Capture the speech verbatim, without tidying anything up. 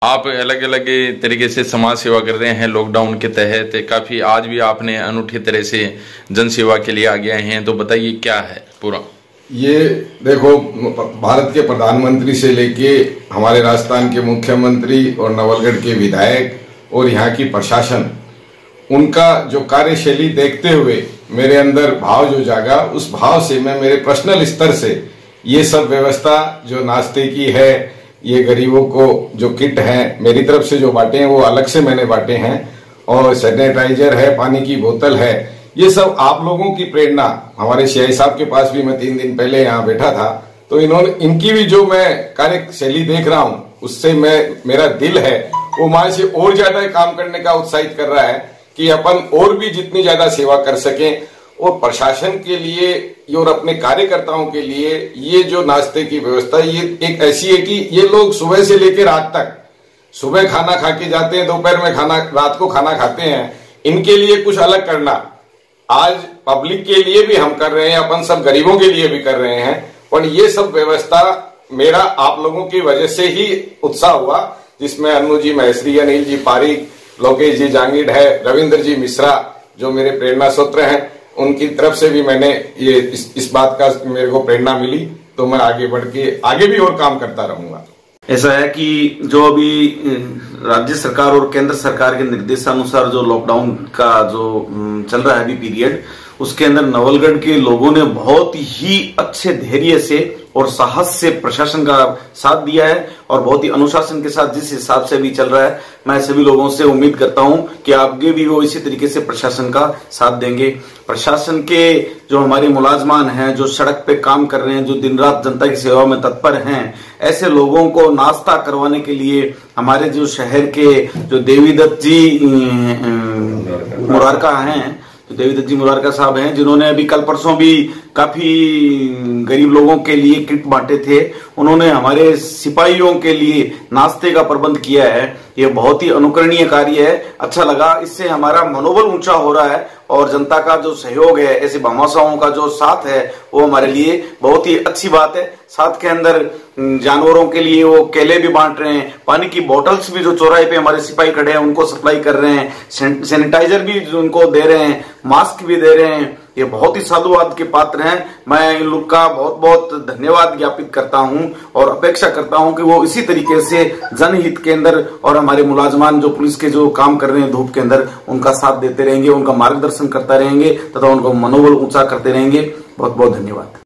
आप अलग अलग तरीके से समाज सेवा कर रहे हैं लॉकडाउन के तहत, काफी आज भी आपने अनूठी तरह से जन सेवा के लिए आगे आए हैं, तो बताइए क्या है पूरा? ये देखो, भारत के प्रधानमंत्री से लेके हमारे राजस्थान के मुख्यमंत्री और नवलगढ़ के विधायक और यहाँ की प्रशासन, उनका जो कार्यशैली देखते हुए मेरे अंदर भाव जो जागा, उस भाव से मैं मेरे पर्सनल स्तर से ये सब व्यवस्था जो नाश्ते की है, ये गरीबों को जो किट है मेरी तरफ से जो बांटे हैं वो अलग से मैंने बांटे हैं, और सैनिटाइजर है, पानी की बोतल है, ये सब आप लोगों की प्रेरणा। हमारे सीआई साहब के पास भी मैं तीन दिन पहले यहाँ बैठा था, तो इन्होंने इनकी भी जो मैं कार्यशैली देख रहा हूँ, उससे मैं मेरा दिल है वो माँ से और ज्यादा काम करने का उत्साहित कर रहा है कि अपन और भी जितनी ज्यादा सेवा कर सकें। और प्रशासन के लिए और अपने कार्यकर्ताओं के लिए ये जो नाश्ते की व्यवस्था, ये एक ऐसी है कि ये लोग सुबह से लेकर रात तक, सुबह खाना खा के जाते हैं, दोपहर में खाना, रात को खाना खाते हैं। इनके लिए कुछ अलग करना आज पब्लिक के लिए भी हम कर रहे हैं, अपन सब गरीबों के लिए भी कर रहे हैं। और ये सब व्यवस्था मेरा आप लोगों की वजह से ही उत्साह हुआ, जिसमें अनु जी महेश्वरी, अनिल जी पारिक, लोकेश जी जांगीड़ है, रविंद्र जी मिश्रा जो मेरे प्रेरणा सूत्र हैं, उनकी तरफ से भी मैंने ये इस, इस बात का मेरे को प्रेरणा मिली, तो मैं आगे बढ़ के आगे भी और काम करता रहूंगा। ऐसा है कि जो अभी राज्य सरकार और केंद्र सरकार के निर्देशानुसार जो लॉकडाउन का जो चल रहा है अभी पीरियड, उसके अंदर नवलगढ़ के लोगों ने बहुत ही अच्छे धैर्य से और साहस से प्रशासन का साथ दिया है, और बहुत ही अनुशासन के साथ जिस हिसाब से भी चल रहा है, मैं सभी लोगों से उम्मीद करता हूं कि आगे भी वो इसी तरीके से प्रशासन का साथ देंगे। प्रशासन के जो हमारे मुलाजमान हैं, जो सड़क पे काम कर रहे हैं, जो दिन रात जनता की सेवा में तत्पर हैं, ऐसे लोगों को नाश्ता करवाने के लिए हमारे जो शहर के जो देवीदत्त जी मुरारका हैं, देवीदत्त जी मुरारका साहब हैं, जिन्होंने अभी कल परसों भी काफी गरीब लोगों के लिए किट बांटे थे, उन्होंने हमारे सिपाहियों के लिए नाश्ते का प्रबंध किया है। ये बहुत ही अनुकरणीय कार्य है, अच्छा लगा। इससे हमारा मनोबल ऊंचा हो रहा है, और जनता का जो सहयोग है, ऐसे भामाशाहों का जो साथ है, वो हमारे लिए बहुत ही अच्छी बात है। साथ के अंदर जानवरों के लिए वो केले भी बांट रहे हैं, पानी की बोतल्स भी जो चौराहे पे हमारे सिपाही खड़े हैं उनको सप्लाई कर रहे हैं, सैनिटाइजर भी उनको दे रहे हैं, मास्क भी दे रहे हैं। ये बहुत ही साधुवाद के पात्र हैं। मैं इन लोग का बहुत बहुत धन्यवाद ज्ञापित करता हूं, और अपेक्षा करता हूं कि वो इसी तरीके से जनहित के अंदर और हमारे मुलाजमान जो पुलिस के जो काम कर रहे हैं धूप के अंदर, उनका साथ देते रहेंगे, उनका मार्गदर्शन करता रहेंगे तथा उनको मनोबल ऊंचा करते रहेंगे। बहुत बहुत धन्यवाद।